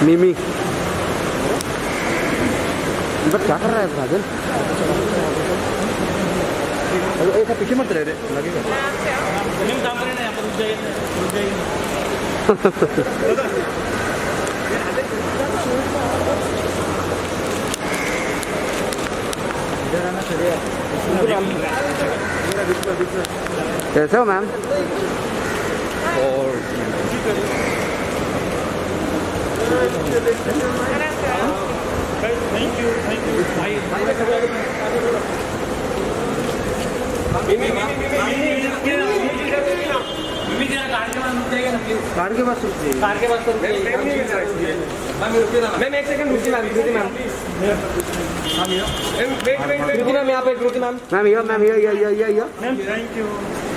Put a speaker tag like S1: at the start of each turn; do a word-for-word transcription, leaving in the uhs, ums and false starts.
S1: मिमी बट क्या कर रहा है राजन? अरे एक पीछे मत रहे लगेगा हम काम कर रहे हैं यहाँ पर रुक जाइए रुक जाइए कैसे हो मैम? और थैंक यू थैंक यू भाई कार के पास कार के पास मैम एक सेकंड रुकिए मैम रुकिए ma'am wait wait wait ma'am यहाँ पे रुकिए मैम मैम ये मैम ये ये ये ये मैम थैंक यू